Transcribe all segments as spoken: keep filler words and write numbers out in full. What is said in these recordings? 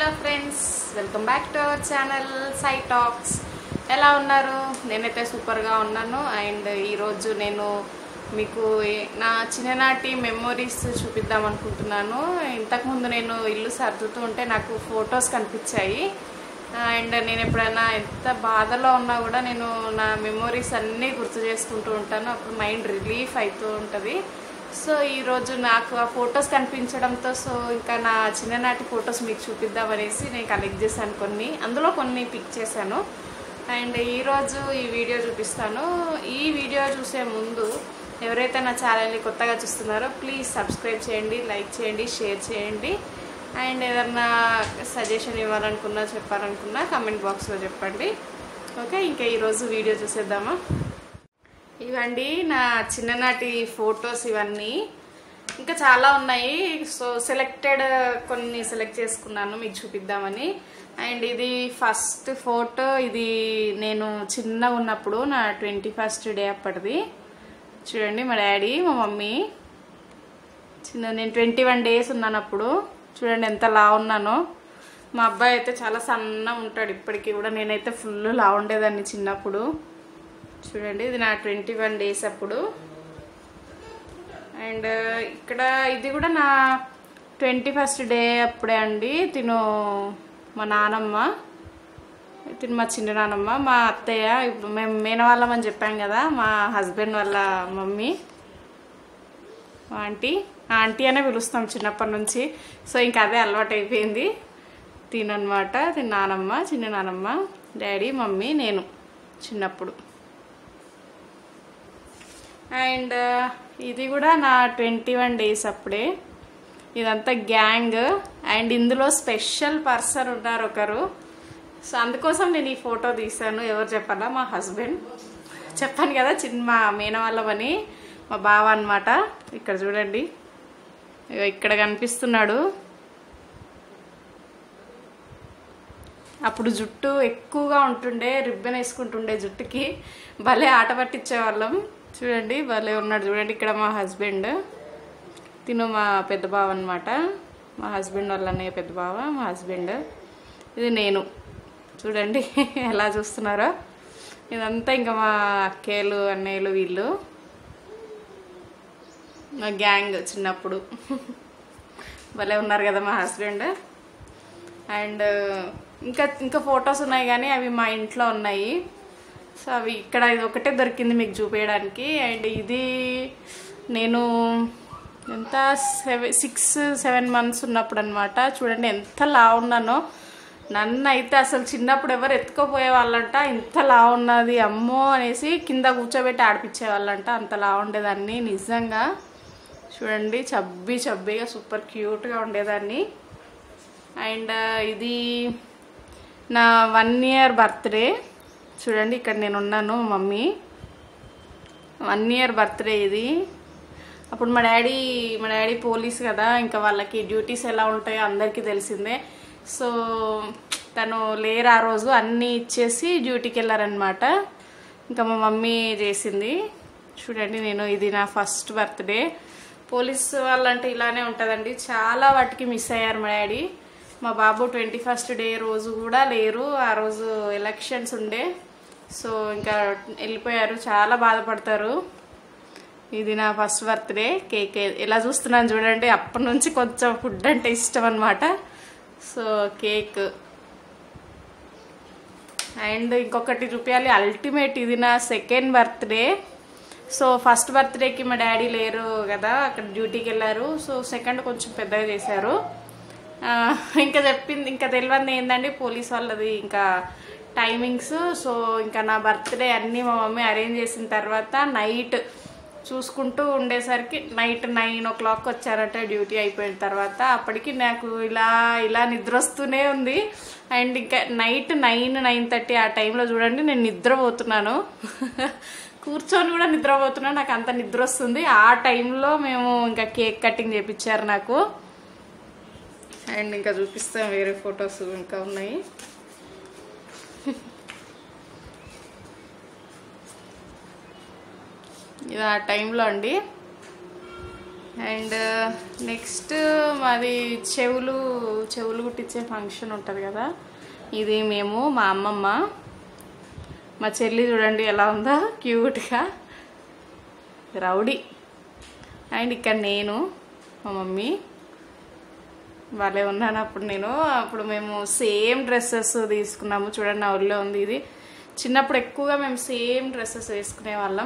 Hello friends, welcome back to our channel Sai Talks. ఎలా ఉన్నారు? నేనైతే సూపర్గా ఉన్నాను. అండ్ ఈరోజు నేను మీకు నా చిన్ననాటి మెమొరీస్ చూపిద్దాం అనుకుంటున్నాను. ఇంతకుముందు నేను ఇల్లు సర్దుతూ ఉంటే నాకు ఫొటోస్ కనిపించాయి. అండ్ నేను ఎప్పుడైనా ఎంత బాధలో ఉన్నా కూడా నేను నా మెమొరీస్ అన్నీ గుర్తు చేసుకుంటూ ఉంటాను. అప్పుడు మైండ్ రిలీఫ్ అవుతూ ఉంటుంది. సో ఈరోజు నాకు ఆ ఫొటోస్ కనిపించడంతో సో ఇంకా నా చిన్ననాటి ఫొటోస్ మీకు చూపిద్దామనేసి నేను కలెక్ట్ చేశాను కొన్ని. అందులో కొన్ని పిక్ చేశాను. అండ్ ఈరోజు ఈ వీడియో చూపిస్తాను. ఈ వీడియో చూసే ముందు ఎవరైతే నా ఛానల్ని కొత్తగా చూస్తున్నారో ప్లీజ్ సబ్స్క్రైబ్ చేయండి, లైక్ చేయండి, షేర్ చేయండి. అండ్ ఏదన్నా సజెషన్ ఇవ్వాలనుకున్నా చెప్పాలనుకున్నా కామెంట్ బాక్స్లో చెప్పండి. ఓకే, ఇంకా ఈరోజు వీడియో చూసేద్దామా. ఇవండి నా చిన్ననాటి ఫొటోస్. ఇవన్నీ ఇంకా చాలా ఉన్నాయి. సో సెలెక్టెడ్ కొన్ని సెలెక్ట్ చేసుకున్నాను మీకు చూపిద్దామని. అండ్ ఇది ఫస్ట్ ఫోటో. ఇది నేను చిన్నగా ఉన్నప్పుడు నా ట్వంటీ ఫస్ట్ డే అప్పటిది. చూడండి, మా డాడీ మా మమ్మీ చిన్న నేను ట్వంటీ వన్ డేస్ ఉన్నాను అప్పుడు. చూడండి ఎంత లా ఉన్నానో. మా అబ్బాయి అయితే చాలా సన్నగా ఉంటాడు ఇప్పటికీ కూడా. నేనైతే ఫుల్ లా ఉండేదాన్ని చిన్నప్పుడు. చూడండి, ఇది నా ట్వంటీ వన్ డేస్ అప్పుడు. అండ్ ఇక్కడ ఇది కూడా నా ట్వంటీ ఫస్ట్ డే అప్పుడే అండి. తిను మా నానమ్మ, తిను మా చిన్న నానమ్మ, మా అత్తయ్య. ఇప్పుడు మేము మేనవాళ్ళం అని చెప్పాం కదా, మా హస్బెండ్ వాళ్ళ మమ్మీ, మా ఆంటీ. ఆంటీ అనే పిలుస్తాం చిన్నప్పటి నుంచి. సో ఇంకా అదే అలవాటు అయిపోయింది. తిననమాట, తిన నానమ్మ, చిన్న నానమ్మ, డాడీ, మమ్మీ, నేను చిన్నప్పుడు. అండ్ ఇది కూడా నా ట్వంటీ వన్ డేస్ అప్పుడే. ఇదంతా గ్యాంగ్. అండ్ ఇందులో స్పెషల్ పర్సన్ ఉన్నారు ఒకరు. సో అందుకోసం నేను ఈ ఫోటో తీసాను. ఎవరు చెప్పాలా? మా హస్బెండ్. చెప్పాను కదా చిన్న మా మేనవాళ్ళమని, మా బావ అనమాట. ఇక్కడ చూడండి, ఇక్కడ కనిపిస్తున్నాడు. అప్పుడు జుట్టు ఎక్కువగా ఉంటుండే, రిబ్బన్ వేసుకుంటుండే జుట్టుకి. భలే ఆట పట్టించేవాళ్ళం. చూడండి, భలే ఉన్నాడు. చూడండి, ఇక్కడ మా హస్బెండ్, తిను మా పెద్ద బావ అనమాట. మా హస్బెండ్ వాళ్ళ అన్నయ్య పెద్ద బావ, మా హస్బెండ్. ఇది నేను. చూడండి ఎలా చూస్తున్నారో. ఇదంతా ఇంకా మా అక్కయ్యలు, అన్నయ్యలు, వీళ్ళు మా గ్యాంగ్ చిన్నప్పుడు. భలే ఉన్నారు కదా మా హస్బెండ్. అండ్ ఇంకా ఇంకా ఫొటోస్ ఉన్నాయి కానీ అవి మా ఇంట్లో ఉన్నాయి. సో అవి ఇక్కడ ఇది ఒకటే దొరికింది మీకు చూపించడానికి. అండ్ ఇది నేను ఎంత సెవెన్ సిక్స్ సెవెన్ మంత్స్ ఉన్నప్పుడు అనమాట. చూడండి ఎంత లా ఉన్నానో. నన్ను అయితే అసలు చిన్నప్పుడు ఎవరు ఎత్తుకోపోయే వాళ్ళంట. ఇంత లా ఉన్నది అమ్మో అనేసి కింద కూర్చోబెట్టి ఆడిపించే వాళ్ళంట. అంత లా ఉండేదాన్ని నిజంగా. చూడండి, చబ్బీ చబ్బీగా సూపర్ క్యూట్గా ఉండేదాన్ని. అండ్ ఇది నా వన్ ఇయర్ బర్త్డే. చూడండి, ఇక్కడ నేను ఉన్నాను, మమ్మీ. వన్ ఇయర్ బర్త్డే ఇది. అప్పుడు మా డాడీ మా డాడీ పోలీస్ కదా, ఇంకా వాళ్ళకి డ్యూటీస్ ఎలా ఉంటాయో అందరికీ తెలిసిందే. సో తను లేరు ఆ రోజు, అన్నీ ఇచ్చేసి డ్యూటీకి వెళ్ళారనమాట. ఇంకా మా మమ్మీ చేసింది. చూడండి, నేను ఇది నా ఫస్ట్ బర్త్డే. పోలీస్ వాళ్ళంటే ఇలానే ఉంటుందండి. చాలా వాటికి మిస్ అయ్యారు మా డాడీ. మా బాబు ట్వంటీ ఫస్ట్ డే రోజు కూడా లేరు. ఆ రోజు ఎలక్షన్స్ ఉండే. సో ఇంకా వెళ్ళిపోయారు. చాలా బాధపడతారు. ఇది నా ఫస్ట్ బర్త్డే. కేక్ ఎలా చూస్తున్నాను చూడండి. అప్పటి నుంచి కొంచెం ఫుడ్ అంటే ఇష్టం అనమాట. So cake. అండ్ ఇంకొకటి చూపించాలి, అల్టిమేట్. ఇది నా సెకండ్ బర్త్డే. సో ఫస్ట్ బర్త్డేకి మా డాడీ లేరు కదా, అక్కడ డ్యూటీకి వెళ్ళారు. సో సెకండ్ కొంచెం పెద్దగా చేశారు. ఇంకా చెప్పింది ఇంకా తెలియదు ఏంటండి పోలీస్ వాళ్ళది ఇంకా టైమింగ్స్. సో ఇంకా నా బర్త్డే అన్నీ మా మమ్మీ అరేంజ్ చేసిన తర్వాత నైట్ చూసుకుంటూ ఉండేసరికి నైట్ నైన్ ఓ క్లాక్ వచ్చారట డ్యూటీ అయిపోయిన తర్వాత. అప్పటికి నాకు ఇలా ఇలా నిద్ర వస్తూనే ఉంది. అండ్ ఇంకా నైట్ నైన్ నైన్ థర్టీ ఆ టైంలో చూడండి నేను నిద్రపోతున్నాను. కూర్చొని కూడా నిద్రపోతున్నాను. నాకు అంత నిద్ర వస్తుంది. ఆ టైంలో మేము ఇంకా కేక్ కటింగ్ చేయించారు నాకు. అండ్ ఇంకా చూపిస్తాం, వేరే ఫొటోస్ ఇంకా ఉన్నాయి. ఇది ఆ టైంలో అండి. అండ్ నెక్స్ట్ మాది చెవులు చెవులు కుట్టించే ఫంక్షన్ ఉంటుంది కదా, ఇది మేము మా అమ్మమ్మ మా చెల్లి చూడండి ఎలా ఉందో క్యూట్గా రౌడీ. అండ్ ఇక్కడ నేను మా మమ్మీ వాళ్ళే ఉన్నాను. అప్పుడు నేను అప్పుడు మేము సేమ్ డ్రెస్సెస్ తీసుకున్నాము చూడండి, నా ఊళ్ళో ఉంది ఇది. చిన్నప్పుడు ఎక్కువగా మేము సేమ్ డ్రెస్సెస్ వేసుకునే వాళ్ళం.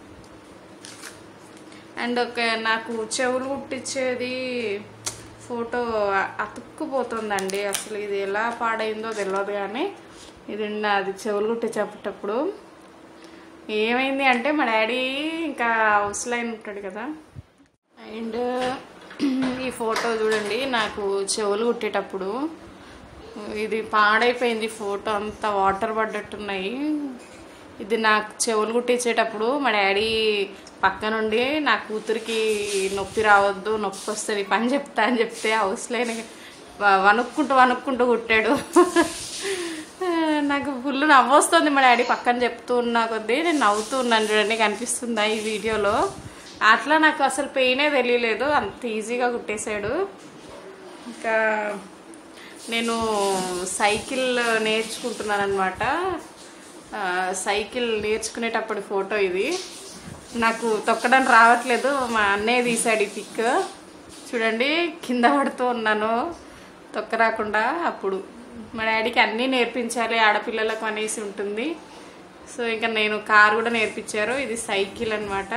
అండ్ ఒక నాకు చెవులు కుట్టించేది ఫోటో అతుక్కుపోతుందండి, అసలు ఇది ఎలా పాడైందో తెలియదు. కానీ ఇది అది చెవులు కుట్టించేటప్పుడు ఏమైంది అంటే మా డాడీ ఇంకా హౌస్ లైన్ ఉంటాడు కదా. అండ్ ఈ ఫోటో చూడండి, నాకు చెవులు కుట్టేటప్పుడు ఇది పాడైపోయింది ఫోటో, అంతా వాటర్ పడ్డట్టున్నాయి. ఇది నాకు చెవులు కుట్టించేటప్పుడు మా డాడీ పక్క నుండి నా కూతురికి నొప్పి రావద్దు, నొప్పి వస్తుంది, పని చెప్తా అని చెప్తే హౌస్ లైన్ వణుక్కుంటూ వణుక్కుంటూ కుట్టాడు. నాకు ఫుల్ నవ్వొస్తుంది మా డాడీ పక్కన చెప్తూ ఉన్నా కొద్దీ నేను నవ్వుతూ ఉన్నాను చూడండి, కనిపిస్తుందా ఈ వీడియోలో. అట్లా నాకు అసలు పెయినే తెలియలేదు, అంత ఈజీగా కుట్టేశాడు. ఇంకా నేను సైకిల్ నేర్చుకుంటున్నాను అనమాట. సైకిల్ నేర్చుకునేటప్పుడు ఫోటో ఇది. నాకు తొక్కడానికి రావట్లేదు, మా అన్నయ్య తీశాడు ఈ పిక్ చూడండి, కింద పడుతూ ఉన్నాను తొక్క రాకుండా. అప్పుడు మా డాడీకి అన్నీ నేర్పించాలి ఆడపిల్లలకు అనేసి ఉంటుంది. సో ఇంకా నేను కారు కూడా నేర్పించారు. ఇది సైకిల్ అనమాట.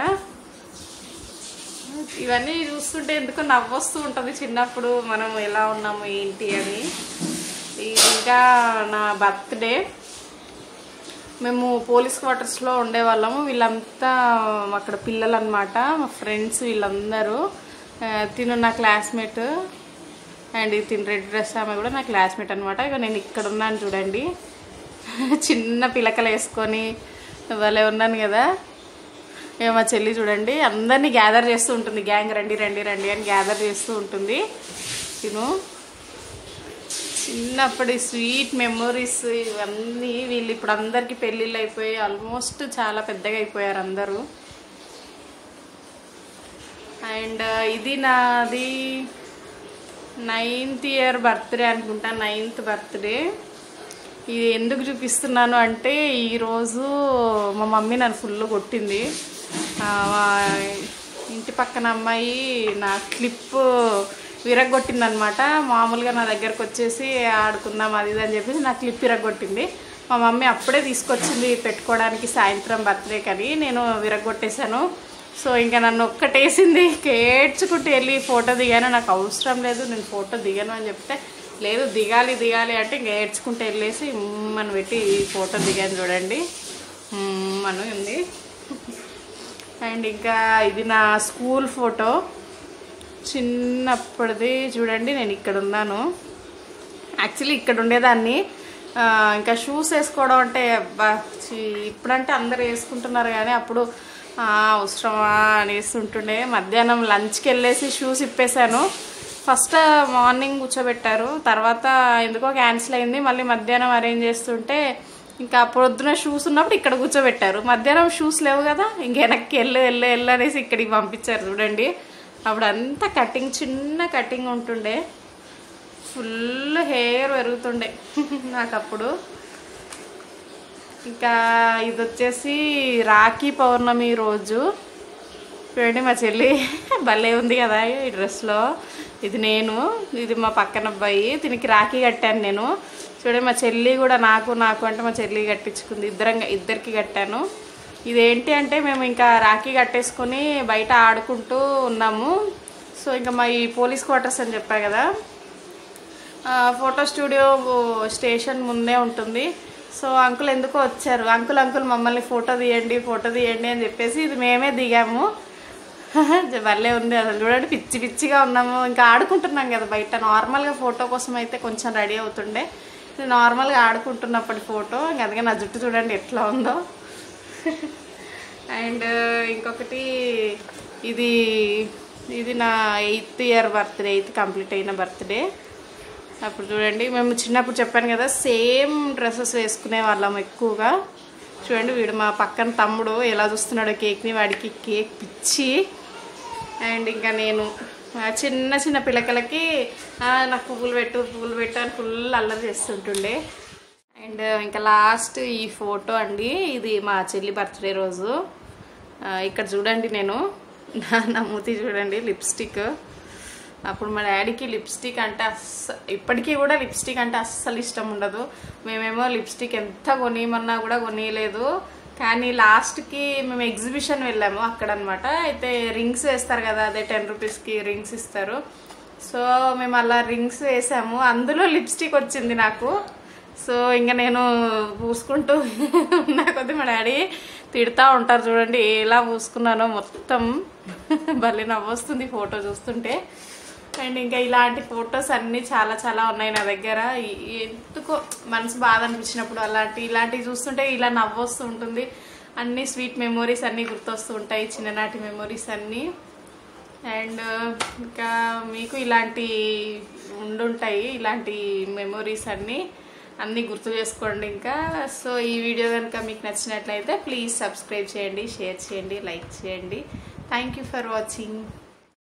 ఇవన్నీ చూస్తుంటే ఎందుకో నవ్వొస్తూ ఉంటుంది చిన్నప్పుడు మనం ఎలా ఉన్నాము ఏంటి అని. ఇది ఇంకా నా బర్త్డే, మేము పోలీస్ క్వార్టర్స్లో ఉండేవాళ్ళము. వీళ్ళంతా అక్కడ పిల్లలు అనమాట, మా ఫ్రెండ్స్ వీళ్ళందరూ. తిను నా క్లాస్మేట్ అండ్ తిను రెడ్ డ్రెస్ ఆమె కూడా నా క్లాస్మేట్ అనమాట. ఇక నేను ఇక్కడ ఉన్నాను చూడండి, చిన్న పిలకలు వేసుకొని భలే ఉన్నాను కదా. ఇక మా చెల్లి చూడండి అందరినీ గ్యాదర్ చేస్తూ ఉంటుంది, గ్యాంగ్ రండి రండి రండి అని గ్యాదర్ చేస్తూ ఉంటుంది. తిను చిన్నప్పటి స్వీట్ మెమొరీస్ ఇవన్నీ. వీళ్ళు ఇప్పుడు అందరికీ పెళ్ళిళ్ళు అయిపోయి ఆల్మోస్ట్ చాలా పెద్దగా అయిపోయారు అందరూ. అండ్ ఇది నాది నైన్త్ ఇయర్ బర్త్డే అనుకుంటా, నైన్త్ బర్త్డే. ఇది ఎందుకు చూపిస్తున్నాను అంటే ఈరోజు మా మమ్మీ నన్ను ఫుల్ కొట్టింది. మా ఇంటి పక్కన అమ్మాయి నా క్లిప్ విరగొట్టిందనమాట. మామూలుగా నా దగ్గరకు వచ్చేసి ఆడుకుందాం అది ఇది అని చెప్పేసి నా క్లిప్ విరగొట్టింది. మా మమ్మీ అప్పుడే తీసుకొచ్చింది పెట్టుకోవడానికి సాయంత్రం బర్త్డే కానీ, నేను విరగొట్టేశాను. సో ఇంకా నన్ను ఒక్కటేసింది, ఏడ్చుకుంటూ వెళ్ళి ఫోటో దిగాను. నాకు అవసరం లేదు, నేను ఫోటో దిగాను అని చెప్తే లేదు దిగాలి దిగాలి అంటే ఇంక ఏడ్చుకుంటూ వెళ్ళేసి మనం పెట్టి ఫోటో దిగాను చూడండి, మనం ఉంది. అండ్ ఇంకా ఇది నా స్కూల్ ఫోటో చిన్నప్పటిది చూడండి, నేను ఇక్కడ ఉన్నాను. యాక్చువల్లీ ఇక్కడ ఉండేదాన్ని. ఇంకా షూస్ వేసుకోవడం అంటే ఇప్పుడంటే అందరు వేసుకుంటున్నారు కానీ అప్పుడు అవసరమా అనేసి ఉంటుండే. మధ్యాహ్నం లంచ్కి వెళ్ళేసి షూస్ ఇప్పేశాను. ఫస్ట్ మార్నింగ్ కూర్చోబెట్టారు, తర్వాత ఎందుకో క్యాన్సిల్ అయింది. మళ్ళీ మధ్యాహ్నం అరేంజ్ చేస్తుంటే ఇంకా పొద్దున షూస్ ఉన్నప్పుడు ఇక్కడ కూర్చోబెట్టారు. మధ్యాహ్నం షూస్ లేవు కదా, ఇంక వెనక్కి వెళ్ళు వెళ్ళు వెళ్ళు అనేసి ఇక్కడికి పంపించారు చూడండి. అప్పుడు అంతా కటింగ్, చిన్న కటింగ్ ఉంటుండే, ఫుల్ హెయిర్ పెరుగుతుండే నాకు అప్పుడు. ఇంకా ఇది వచ్చేసి రాఖీ పౌర్ణమి రోజు చూడండి, మా చెల్లి భలే ఉంది కదా ఈ డ్రెస్లో. ఇది నేను, ఇది మా పక్కన అబ్బాయి, దీనికి రాఖీ కట్టాను నేను. చూడండి మా చెల్లి కూడా నాకు నాకు అంటే మా చెల్లి కట్టించుకుంది, ఇద్దరం ఇద్దరికి కట్టాను. ఇదేంటి అంటే మేము ఇంకా రాఖీ కట్టేసుకొని బయట ఆడుకుంటూ ఉన్నాము. సో ఇంకా మా ఈ పోలీస్ క్వార్టర్స్ అని చెప్పా కదా, ఫోటో స్టూడియో స్టేషన్ ముందే ఉంటుంది. సో అంకుల్ ఎందుకో వచ్చారు, అంకుల్ అంకుల్ మమ్మల్ని ఫోటో తీయండి ఫోటో తీయండి అని చెప్పేసి ఇది మేమే దిగాము. భలే ఉంది అసలు చూడండి, పిచ్చి పిచ్చిగా ఉన్నాము. ఇంకా ఆడుకుంటున్నాం కదా బయట. నార్మల్గా ఫోటో కోసం అయితే కొంచెం రెడీ అవుతుండే, నార్మల్గా ఆడుకుంటున్నప్పటి ఫోటో. ఇంక అందుకే నా జుట్టు చూడండి ఎట్లా ఉందో. అండ్ ఇంకొకటి ఇది ఇది నా eighth year birthday, eighth complete అయిన బర్త్డే. అప్పుడు చూడండి మేము చిన్నప్పుడు చెప్పాను కదా సేమ్ డ్రెస్సెస్ వేసుకునే వాళ్ళం ఎక్కువగా. చూడండి వీడు మా పక్కన తమ్ముడు ఎలా చూస్తున్నాడో కేక్ని, వాడికి కేక్ పిచ్చి. అండ్ ఇంకా నేను చిన్న చిన్న పిల్లకలకి నాకు పువ్వులు పెట్టు పువ్వులు పెట్టు అని ఫుల్ అల్లరి చేస్తుంటుండే. అండ్ ఇంకా లాస్ట్ ఈ ఫోటో అండి, ఇది మా చెల్లి బర్త్డే రోజు. ఇక్కడ చూడండి, నేను నా మూతి చూడండి, లిప్స్టిక్. అప్పుడు మా డాడీకి లిప్స్టిక్ అంటే అస్స ఇప్పటికీ కూడా లిప్స్టిక్ అంటే అస్సలు ఇష్టం ఉండదు. మేమేమో లిప్స్టిక్ ఎంత కొనియమన్నా కూడా కొనియలేదు. కానీ లాస్ట్కి మేము ఎగ్జిబిషన్ వెళ్ళాము అక్కడ అనమాట. అయితే రింగ్స్ వేస్తారు కదా, అదే టెన్ రూపీస్కి రింగ్స్ ఇస్తారు. సో మేము అలా రింగ్స్ వేసాము, అందులో లిప్స్టిక్ వచ్చింది నాకు. సో ఇంకా నేను పూసుకుంటూ నా కొద్ది మా డాడీ తిడతా ఉంటారు, చూడండి ఎలా పూసుకున్నానో మొత్తం. భలే నవ్వొస్తుంది ఫోటో చూస్తుంటే. అండ్ ఇంకా ఇలాంటి ఫొటోస్ అన్నీ చాలా చాలా ఉన్నాయి నా దగ్గర. ఎందుకో మనసు బాధ అనిపించినప్పుడు అలాంటి ఇలాంటివి చూస్తుంటే ఇలా నవ్వొస్తూ ఉంటుంది. అన్ని స్వీట్ మెమొరీస్ అన్నీ గుర్తొస్తూ ఉంటాయి, చిన్ననాటి మెమొరీస్ అన్నీ. అండ్ ఇంకా మీకు ఇలాంటి ఉండుంటాయి, ఇలాంటి మెమొరీస్ అన్నీ అన్నీ గుర్తు చేసుకోండి ఇంకా. సో ఈ వీడియో కనుక మీకు నచ్చినట్లయితే ప్లీజ్ సబ్స్క్రైబ్ చేయండి, షేర్ చేయండి, లైక్ చేయండి. Thank you for watching.